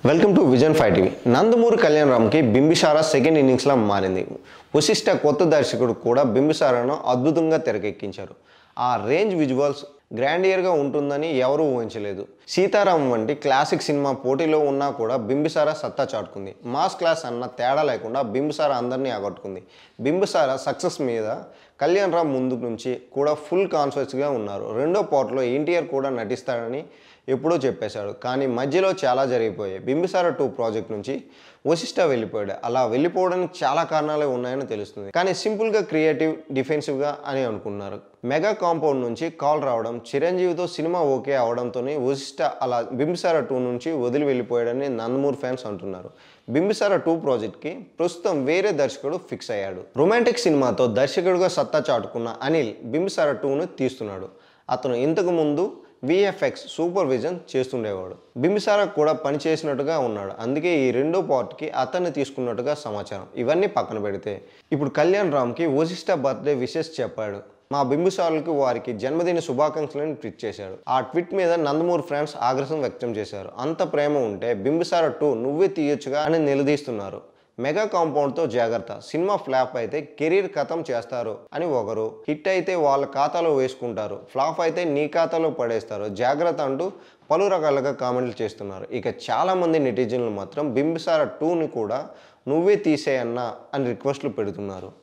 Welcome to Vision 5 TV. Nandamuri Kalyan రామ్కి Bimbisara second ఇన్నింగ్స్లా మారింది. వశిష్ఠ కొత్త దర్శకుడు కూడా బింబిసారను అద్భుతంగా తెరకెక్కించారు. ఆ రేంజ్ విజువల్స్ గ్రాండియర్గా ఉంటుందని ఎవరూ ఊహించలేదు. సీతారాం వంటి క్లాసిక్ సినిమా పోటీలో ఉన్నా కూడా బింబిసార సత్తా చాటుకుంది. మాస్ క్లాస్ అన్న తేడా లేకుండా బింబిసార అందరినీ ఆకట్టుకుంది. బింబిసార సక్సెస్ మీద కళ్యాణ్ రామ్ ముందు నుంచి కూడా ఫుల్ కాన్ఫిడెన్స్గా ఉన్నారు. రెండో పార్ట్లో ఎన్టీఆర్ కూడా నటిస్తాడని ఎప్పుడో చెప్పేశాడు. కానీ మధ్యలో చాలా జరిగిపోయాయి. బింబిసార 2 ప్రాజెక్ట్ నుంచి వశిష్ఠ వెళ్ళిపోయాడు. అలా వెళ్ళిపోవడానికి చాలా కారణాలే ఉన్నాయని తెలుస్తుంది. కానీ సింపుల్గా క్రియేటివ్ డిఫెన్సివ్గా అని అనుకున్నారు. మెగా కాంపౌండ్ నుంచి కాల్ రావడం, చిరంజీవితో సినిమా ఓకే అవడంతోనే వశిష్ఠ అలా బింబిసార 2 నుంచి వదిలి వెళ్ళిపోయాడని నందమూరి ఫ్యాన్స్ అంటున్నారు. బింబిసార 2 ప్రాజెక్ట్కి ప్రస్తుతం వేరే దర్శకుడు ఫిక్స్ అయ్యాడు. రొమాంటిక్ సినిమాతో దర్శకుడిగా సత్తా చాటుకున్న అనిల్ బింబిసార 2ను తీస్తున్నాడు. అతను ఇంతకు ముందు VFX సూపర్విజన్ చేస్తుండేవాడు. బింబిసార కూడా పనిచేసినట్టుగా ఉన్నాడు. అందుకే ఈ రెండో పార్ట్కి అతన్ని తీసుకున్నట్టుగా సమాచారం. ఇవన్నీ పక్కన పెడితే ఇప్పుడు కళ్యాణ్ రామ్కి వశిష్ఠ బర్త్డే విషెస్ చెప్పాడు. మా బింబిసారలకు వారికి జన్మదిన శుభాకాంక్షలను ట్వీట్ చేశాడు. ఆ ట్వీట్ మీద నందమూరి ఫ్యాన్స్ ఆగ్రహం వ్యక్తం చేశారు. అంత ప్రేమ ఉంటే బింబిసార 2 నువ్వే తీయొచ్చుగా అని నిలదీస్తున్నారు. మెగా కాంపౌండ్తో జాగ్రత్త, సినిమా ఫ్లాప్ అయితే కెరీర్ ఖతం చేస్తారు అని ఒకరు, హిట్ అయితే వాళ్ళ ఖాతాలో వేసుకుంటారు, ఫ్లాప్ అయితే నీ ఖాతాలో పడేస్తారు, జాగ్రత్త అంటూ పలు రకాలుగా కామెంట్లు చేస్తున్నారు. ఇక చాలామంది నెటిజన్లు మాత్రం బింబిసార 2ని కూడా నువ్వే తీసేయన్నా అని రిక్వెస్ట్లు పెడుతున్నారు.